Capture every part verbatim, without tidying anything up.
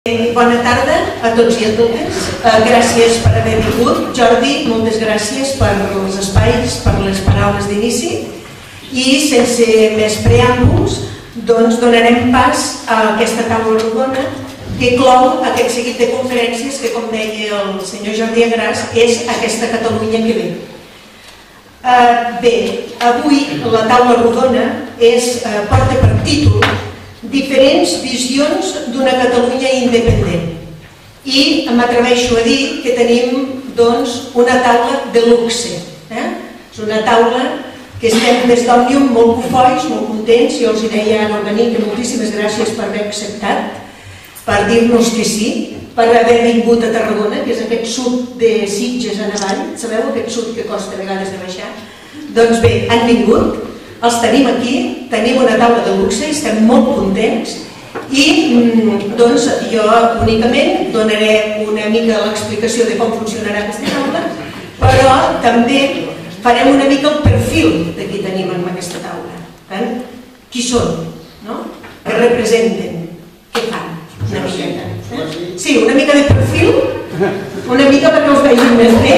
Bona tarda a tots i a totes. Gràcies per haver vingut. Jordi, moltes gràcies per els espais, per les paraules d'inici. I sense més preàmbuls, doncs donarem pas a aquesta taula rodona que clou aquest seguit de conferències que, com deia el senyor Jordi Agràs, és aquesta Catalunya que ve. Bé, avui la taula rodona porta per títol diferents visions d'una Catalunya independent. I m'atreveixo a dir que tenim una taula de luxe. És una taula que estem des d'Òmnium molt cofois, molt contents. Jo els deia ara al venir que moltíssimes gràcies per haver acceptat, per dir-nos que sí, per haver vingut a Tarragona, que és aquest sud de Sitges en avall. Sabeu aquest sud que costa a vegades de baixar? Doncs bé, han vingut. Els tenim aquí, tenim una taula de luxe i estem molt contents i doncs jo únicament donaré una mica l'explicació de com funcionarà aquesta taula, però també farem una mica el perfil de qui tenim en aquesta taula. Qui són? Què representen? Què fan? Una miqueta. Sí, una mica de perfil, una mica perquè els vegin més bé.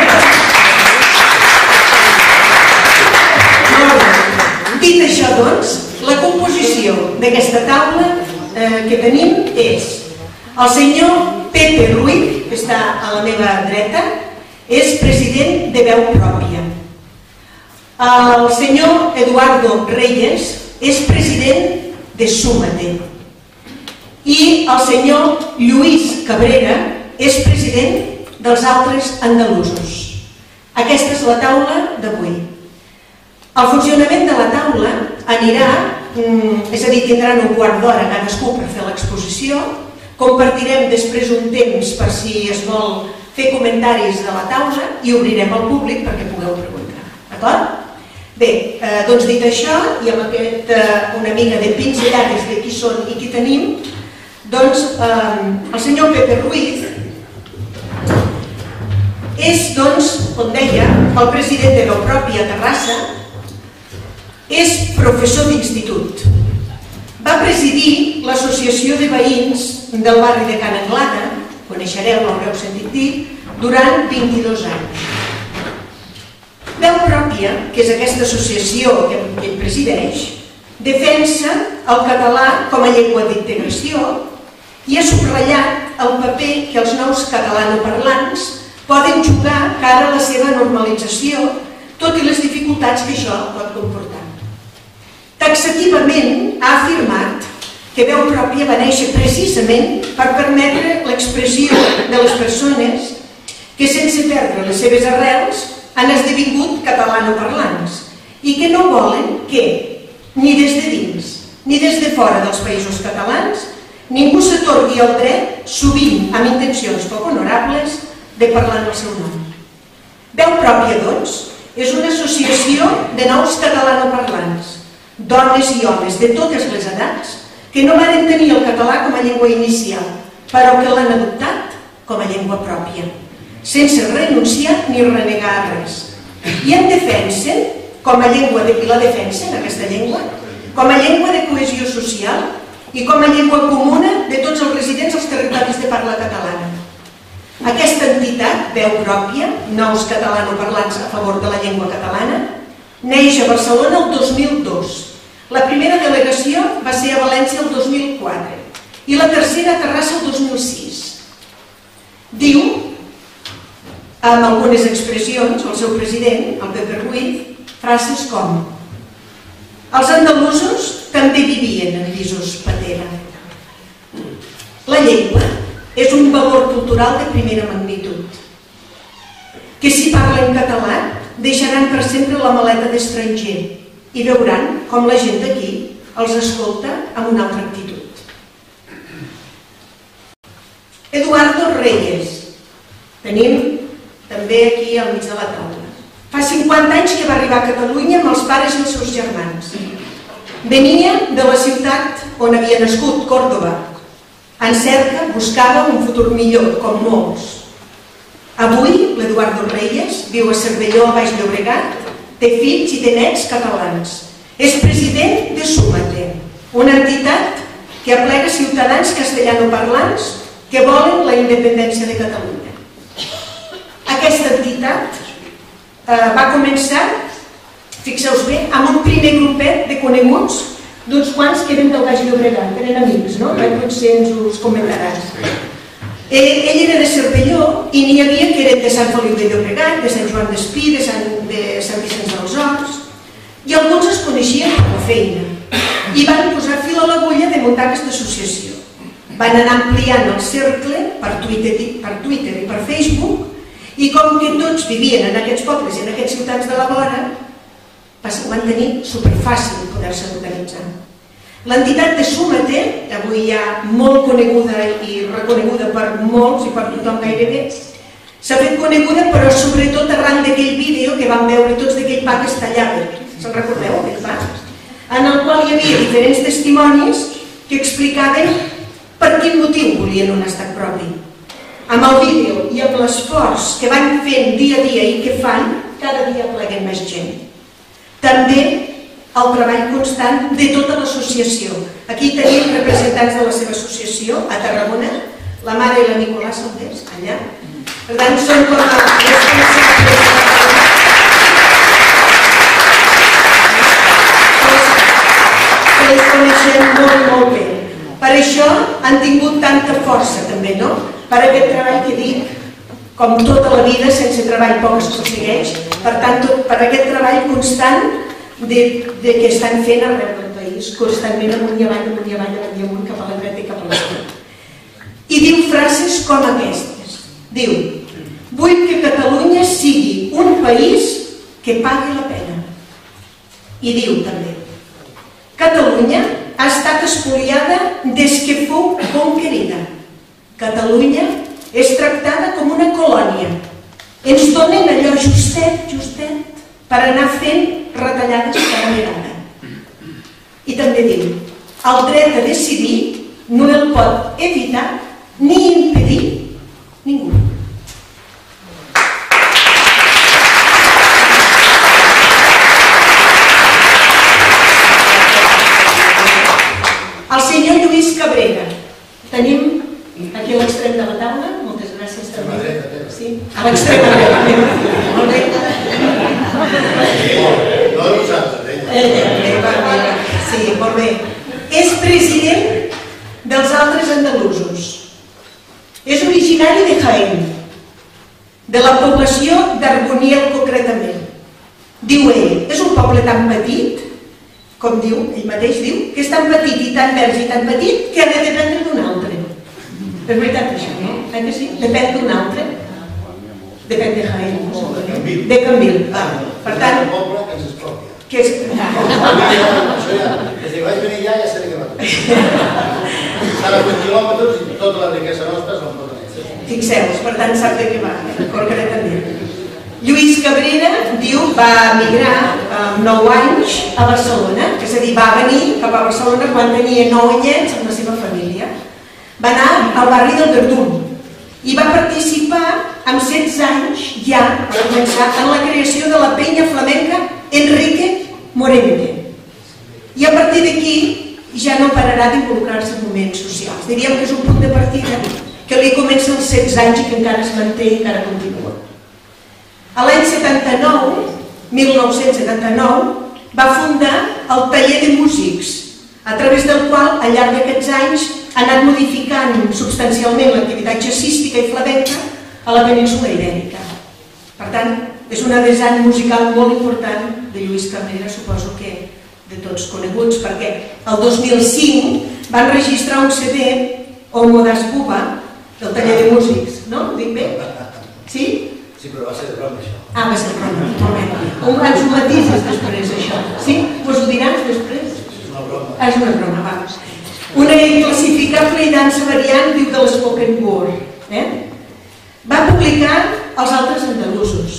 Dit això, doncs, la composició d'aquesta taula que tenim és el senyor Pepe Ruiz, que està a la meva dreta, és president de Veu Pròpia. El senyor Eduardo Reyes és president de Súmate. I el senyor Lluís Cabrera és president dels Altres Andalusos. Aquesta és la taula d'avui. El funcionament de la taula anirà, és a dir, tindran un quart d'hora cadascú per fer l'exposició, compartirem després un temps per si es vol fer comentaris de la taula i obrirem al públic perquè pugueu preguntar. D'acord? Bé, doncs dit això, i amb una mica de pinzellades de qui són i qui tenim, doncs el senyor Pepe Ruiz és, doncs, com deia, el president de Veu Pròpia a Terrassa. És professor d'institut. Va presidir l'Associació de Veïns del barri de Ca n'Anglada, coneixereu, l'haureu sentit dir, durant vint-i-dos anys. Veu Pròpia, que és aquesta associació que ell presideix, defensa el català com a llengua d'integració i ha subratllat el paper que els nous catalanoparlants poden jugar cara a la seva normalització, tot i les dificultats que això pot comportar. Taxativament ha afirmat que Veu Pròpia va néixer precisament per permetre l'expressió de les persones que, sense perdre les seves arrels, han esdevingut catalanoparlants i que no volen que, ni des de dins ni des de fora dels països catalans, ningú s'atorgui el dret, sovint amb intencions poc honorables, de parlar en el seu nom. Veu Pròpia, doncs, és una associació de nous catalanoparlants, dones i homes de totes les edats que no van tenir el català com a llengua inicial, però que l'han adoptat com a llengua pròpia, sense renunciar ni renegar res. I en defensen, com a llengua de qui la defensen, aquesta llengua, com a llengua de cohesió social i com a llengua comuna de tots els residents als territoris de parla catalana. Aquesta entitat, Veu Pròpia, nous catalanoparlants a favor de la llengua catalana, neix a Barcelona el dos mil dos. La primera delegació va ser a València el dos mil quatre i la tercera a Terrassa el dos mil sis. Diu, amb algunes expressions, el seu president, el Pepe Ruiz, frases com: els andalusos també vivien en pisos patera. La llengua és un valor cultural de primera magnitud, que si parlen català deixaran per sempre la maleta d'estranger i veuran com la gent d'aquí els escolta amb una altra actitud. Eduardo Reyes, tenim també aquí al mig de la taula. Fa cinquanta anys que va arribar a Catalunya amb els pares i els seus germans. Venia de la ciutat on havia nascut, Còrdova. En cerca buscava un futur millor, com molts. Avui, l'Eduardo Reyes viu a Cervelló, a Baix Llobregat, té fills i té nets catalans. És president de Súmate, una entitat que aplega ciutadans castellanoparlants que volen la independència de Catalunya. Aquesta entitat eh, va començar, fixeu-vos bé, amb un primer grupet de coneguts d'uns quants que eren del Baix Llobregat, eren amics, no? Potser ens us comentaran. Ell era de Cervelló i n'hi havia que eren de Sant Feliu de Llobregat, de Sant Joan d'Espí, de Sant Vicenç dels Horts, i alguns es coneixien per la feina i van posar fil a l'agulla de muntar aquesta associació. Van anar ampliant el cercle per Twitter i per Facebook, i com que tots vivien en aquests pobles i en aquests ciutats de la vora, van tenir superfàcil poder-se organitzar. L'entitat de Súmate, avui ja molt coneguda i reconeguda per molts i per tothom gairebé, s'ha fet coneguda però sobretot arran d'aquell vídeo que vam veure tots d'aquell pa que es tallava. Se'n recordeu, aquell pa? En el qual hi havia diferents testimonis que explicaven per quin motiu volien un estat propi. Amb el vídeo i amb l'esforç que van fent dia a dia i que fan, cada dia pleguen més gent. També el treball constant de tota l'associació. Aquí tenim representants de la seva associació a Tarragona, la Mare i la Nicolà Saldés, allà. Per tant, són com a... que les coneixem molt, molt bé. Per això han tingut tanta força, també, no? Per aquest treball que dic, com tota la vida, sense treball poc es aconsegueix. Per tant, per aquest treball constant de que estan fent arreu del país, constantment amunt i avall, amunt i avall, avall i amunt, cap a la dreta i cap a l'esquerra. I diu frases com aquestes. Diu: vull que Catalunya sigui un país que pagui la pena. I diu també: Catalunya ha estat espoliada des que fou conquerida. Catalunya és tractada com una colònia. Ens donen allò justet, justet, per anar fent retallades cada vegada. I també diu: el dret a decidir no el pot evitar ni impedir ningú. El senyor Lluís Cabrera, tenim aquí a l'extrem de la taula, moltes gràcies també. Sí, a l'extrem de la taula. Molt bé. No de vosaltres, ella. Sí, molt bé. És president dels altres andalusos. És originari de Jaén, de la població d'Arboniel concretament. Diu ell, és un poble tan petit, com diu, ell mateix diu, que és tan petit i tan verge i tan petit que ha de dependre d'un altre. És veritat això, no? Eh que sí? Depèn d'un altre. Depèn de Jaén. De Cambil. Per tant... Un poble que ens expropia. Que és... Això ja, des que vaig venir ja, ja sé de què va tot. Estan a vuit quilòmetres i tota la riquesa nostra se'n poden ells. Fixeu-vos, per tant sap de què va, concretament. Lluís Cabrera, diu, va emigrar amb nou anys a Barcelona, és a dir, va venir cap a Barcelona quan tenia nou anyets amb la seva família. Va anar al barri del Verdun i va participar amb setze anys ja per començar en la creació de la penya flamenca Enrique Morente. I a partir d'aquí ja no pararà d'involucrar-se en moments socials. Diríem que és un punt de partida que li comença als setze anys i que encara es manté i encara continua. A l'any setanta-nou, mil nou-cents setanta-nou, va fundar el Taller de Músics, a través del qual, al llarg d'aquests anys, ha anat modificant substancialment l'activitat jazzística i flamenca a la península Ibèrica. Per tant, és un vessant musical molt important de Lluís Cabrera, suposo que de tots coneguts, perquè el dos mil cinc van registrar un C D, Homo das Buba, del Taller de Músics, no? Ho dic bé? Sí? Sí, però va ser de broma, això. Ah, va ser de broma, molt bé. On ens ho matises després, això? Sí? Us ho diràs després? És una broma. És una broma, va. Una inclassificable i dansa variant, diu, de l'Spoken Word. Va publicar Els altres andalusos,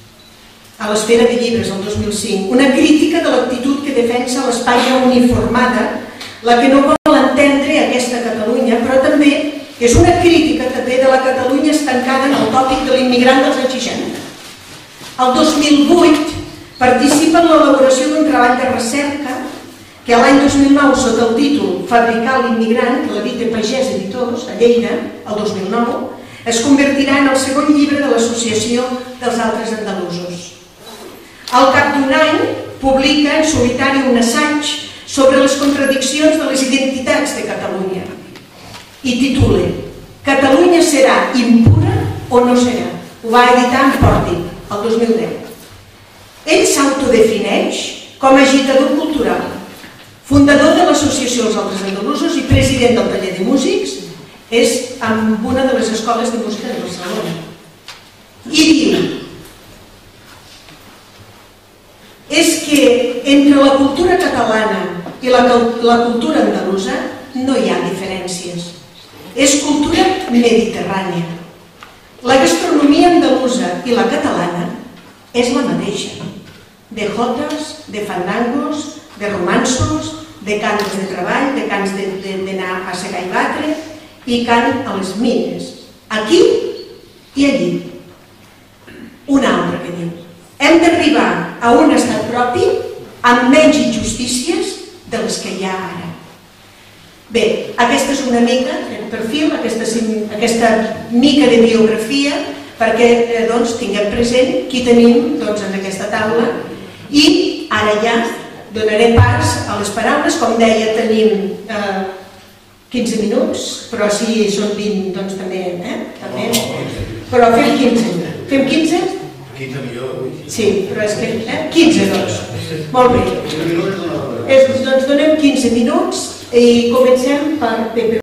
a l'Esfera de Llibres, el dos mil cinc, una crítica de l'actitud que defensa l'Espanya uniformada, la que no vol entendre aquesta Catalunya, però també és una crítica també de la Catalunya estancada en el tòpic de l'immigrant dels anys seixanta. El dos mil vuit participa en l'elaboració d'un treball de recerca que l'any dos mil nou, sota el títol Fabricar l'immigrant, que l'edita Pagès Editors, a Lleida, el dos mil nou, es convertirà en el segon llibre de l'Associació dels Altres Andalusos. Al cap d'un any, publica en solitari un assaig sobre les contradiccions de les identitats de Catalunya i titula Catalunya serà impura o no serà? Ho va editar en Pòrtic, el dos mil deu. Ell s'autodefineix com a agitador cultural, fundador de l'Associació dels Altres Andalusos i president del taller de músics, és en una de les escoles de música de Barcelona. I diu, és que entre la cultura catalana i la, la cultura andalusa no hi ha diferències. És cultura mediterrània. La gastronomia andalusa i la catalana és la mateixa. De jotes, de fandangos, de romanços, de cants de treball, de cants d'anar a segar i batre i cant a les mines. Aquí i allí. Un altre que diu, hem d'arribar a un estat propi amb menys injustícies de les que hi ha ara. Bé, aquesta és una mica el perfil, aquesta, aquesta mica de biografia, perquè doncs, tinguem present qui tenim doncs, en aquesta taula. I ara ja donaré pas a les paraules. Com deia, tenim eh, quinze minuts, però si són vint, doncs també, eh? també. Però fem quinze. Fem quinze? quinze millor. Sí, però és que... Eh? quinze, doncs. Molt bé. És, doncs donem quinze minuts i comencem per Pepe.